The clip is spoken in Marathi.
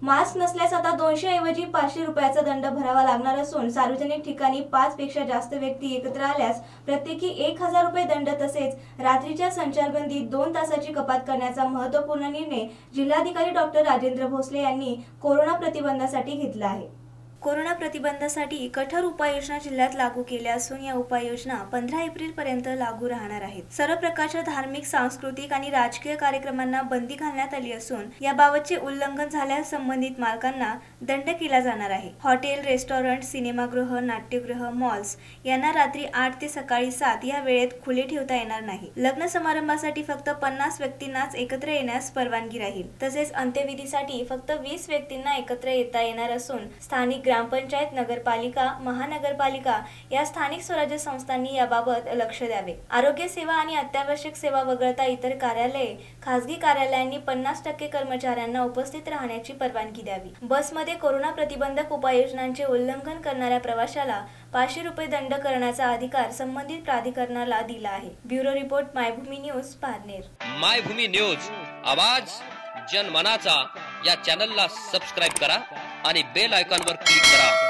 मास्क नसल्यास आता 200 ऐवजी 500 रुपयाचा दंड भरावा लागणार असून सार्वजनिक ठिकाणी 5 पेक्षा जास्त व्यक्ती एकत्र आल्यास प्रत्येकी 1000 रुपये दंड तसेच रात्रीच्या संचारबंदीत 2 तासाची कपात करण्याचा महत्त्वपूर्ण निर्णय जिल्हाधिकारी डॉक्टर राजेंद्र भोसले यांनी कोरोना प्रतिबंधासाठी घेतला आहे। कोरोना प्रतिबंधासाठी कठोर उपाययोजना जिल्ह्यात लागू केल्या असून या उपाययोजना 15 एप्रिल पर्यंत लागू राहणार आहेत। सर्व प्रकारच्या धार्मिक, सांस्कृतिक आणि राजकीय कार्यक्रमांना बंदी घालण्यात आली असून याबाबतचे उल्लंघन झाल्यास संबंधित मालकांना दंड केला जाणार आहे। हॉटेल, रेस्टॉरंट, सिनेमागृह, नाट्यगृह, मॉल्स यांना रात्री 8 ते सकाळी 7 या वेळेत खुले ठेवता येणार नाही। लग्न समारंभासाठी फक्त 50 व्यक्तींनाच एकत्र येण्यास परवानगी राहील। तसेच अंत्यविधीसाठी फक्त 20 व्यक्तींना एकत्र येता येणार असून स्थानिक ग्रामपंचायत, नगरपालिका, महानगरपालिका या स्थानिक स्वराज्य संस्थांनी याबाबत लक्ष द्यावे। आरोग्य सेवा आणि अत्यावश्यक सेवा वगळता इतर कार्यालये, खासगी कार्यालयांनी 50% कर्मचाऱ्यांना उपस्थित राहण्याची परवानगी द्यावी। बसमध्ये कोरोना प्रतिबंधक उपाययोजनांचे उल्लंघन करणाऱ्या प्रवाशाला 500 रुपये दंड करण्याचा अधिकार संबंधित प्राधिकरणाला दिला आहे। Bureau report, Maibhumi news, Parner. Maibhumi news, आवाज जनमनाचा या चॅनलला सबस्क्राइब करा आणि बेल आयकॉनवर क्लिक करा।